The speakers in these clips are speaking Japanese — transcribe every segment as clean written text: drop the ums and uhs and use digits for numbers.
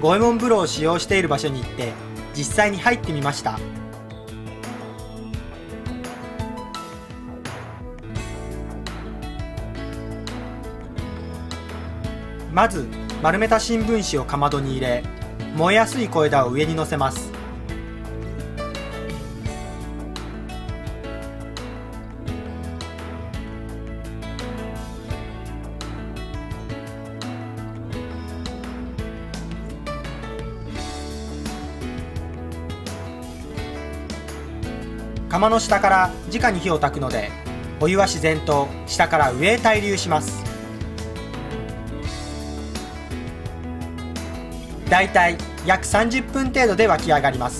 五右衛門風呂を使用している場所に行って実際に入ってみました。まず丸めた新聞紙をかまどに入れ、燃えやすい小枝を上に乗せます。釜の下から直に火を焚くので、お湯は自然と下から上へ対流します。だいたい約30分程度で沸き上がります。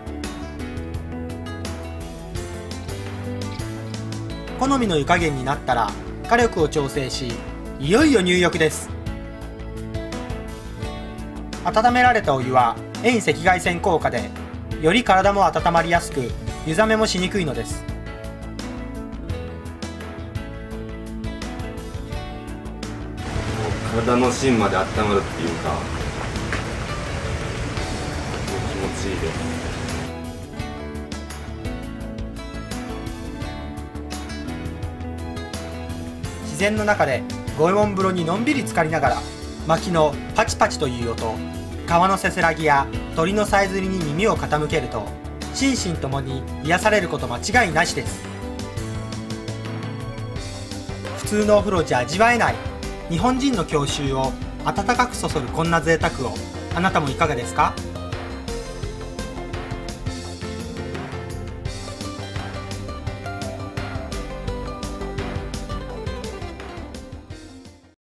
好みの湯加減になったら火力を調整し、いよいよ入浴です。温められたお湯は遠赤外線効果でより体も温まりやすく、湯冷めもしにくいのです。 体の芯まで温まるっていうか、気持ちいいです。 自然の中で五右衛門風呂にのんびり浸かりながら、薪のパチパチという音、川のせせらぎや鳥のさえずりに耳を傾けると、心身ともに癒されること間違いなしです。普通のお風呂じゃ味わえない日本人の郷愁を温かくそそるこんな贅沢を、あなたもいかがですか？